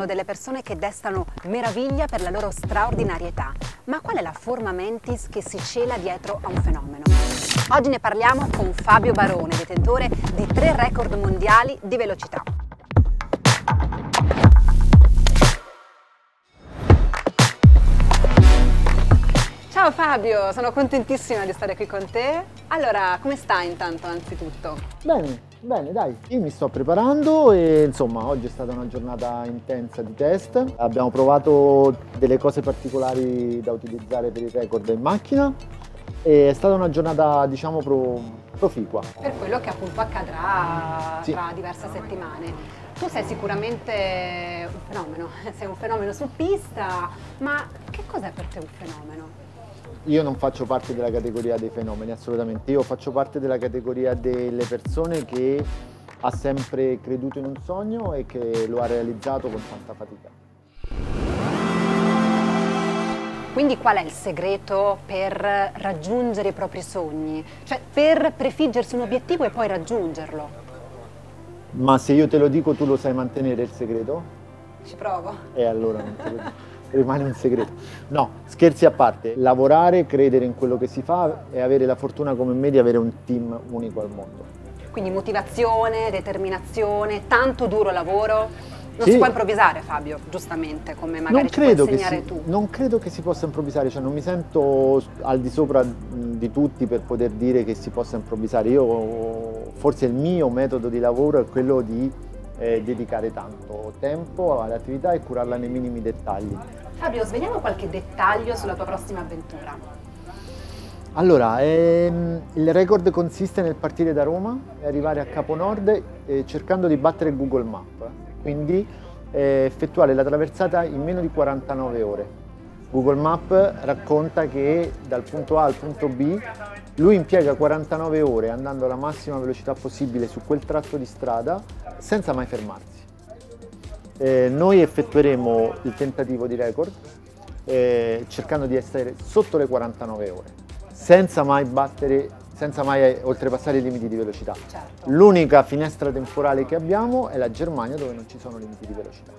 sono delle persone che destano meraviglia per la loro straordinarietà. Ma qual è la forma mentis che si cela dietro a un fenomeno? Oggi ne parliamo con Fabio Barone, detentore di 3 record mondiali di velocità. Ciao Fabio, sono contentissima di stare qui con te. Allora, come stai intanto, anzitutto? Bene, dai. Io mi sto preparando e insomma oggi è stata una giornata intensa di test. Abbiamo provato delle cose particolari da utilizzare per il record in macchina e è stata una giornata, diciamo, proficua. Per quello che appunto accadrà tra diverse settimane. Tu sei sicuramente un fenomeno, sei un fenomeno su pista, ma che cos'è per te un fenomeno? Io non faccio parte della categoria dei fenomeni, assolutamente. Io faccio parte della categoria delle persone che ha sempre creduto in un sogno e che lo ha realizzato con tanta fatica. Quindi qual è il segreto per raggiungere i propri sogni? Cioè per prefiggersi un obiettivo e poi raggiungerlo? Ma se io te lo dico, tu lo sai mantenere il segreto? Ci provo. E allora non te lo dico. Rimane un segreto. No, scherzi a parte, lavorare, credere in quello che si fa e avere la fortuna come me di avere un team unico al mondo. Quindi motivazione, determinazione, tanto duro lavoro. Non si può improvvisare, Fabio, giustamente, come magari ci puoi insegnare tu. Non credo che si possa improvvisare, cioè non mi sento al di sopra di tutti per poter dire che si possa improvvisare. Forse il mio metodo di lavoro è quello di dedicare tanto tempo all'attività e curarla nei minimi dettagli. Fabio, sveliamo qualche dettaglio sulla tua prossima avventura. Allora, il record consiste nel partire da Roma e arrivare a Capo Nord cercando di battere Google Maps, quindi effettuare la traversata in meno di 49 ore. Google Maps racconta che dal punto A al punto B lui impiega 49 ore andando alla massima velocità possibile su quel tratto di strada senza mai fermarsi. Noi effettueremo il tentativo di record cercando di essere sotto le 49 ore, senza mai oltrepassare i limiti di velocità. Certo. L'unica finestra temporale che abbiamo è la Germania, dove non ci sono limiti di velocità.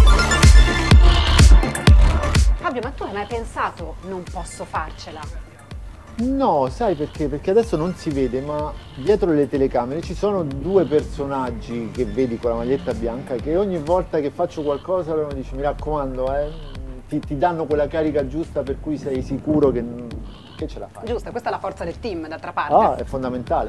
Fabio, ma tu hai mai pensato non posso farcela? No, sai perché? Perché adesso non si vede, ma dietro le telecamere ci sono 2 personaggi che vedi con la maglietta bianca che ogni volta che faccio qualcosa loro mi dicono: mi raccomando, ti danno quella carica giusta per cui sei sicuro che ce la fai. Giusto, questa è la forza del team, d'altra parte. Ah, è fondamentale.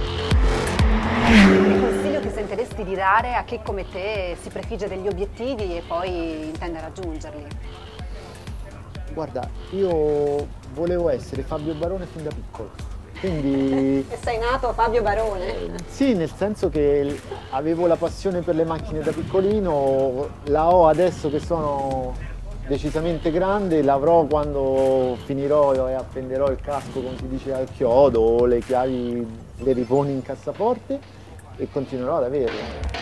Che consiglio ti sentiresti di dare a chi come te si prefigge degli obiettivi e poi intende raggiungerli? Guarda, io volevo essere Fabio Barone fin da piccolo, quindi... E sei nato Fabio Barone? Sì, nel senso che avevo la passione per le macchine da piccolino, la ho adesso che sono decisamente grande, l'avrò quando finirò e appenderò il casco, come si dice, al chiodo, o le chiavi le riponi in cassaforte e continuerò ad averla.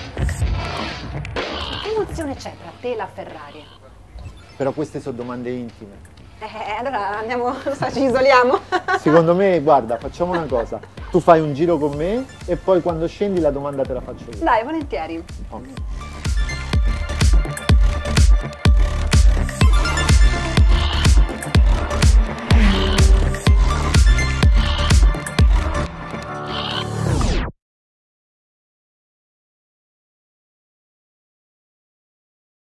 Che emozione c'è tra te e la Ferrari? Però queste sono domande intime. Allora andiamo, ci isoliamo. Secondo me, guarda, facciamo una cosa. Tu fai un giro con me e poi quando scendi la domanda te la faccio io. Dai, volentieri. Okay.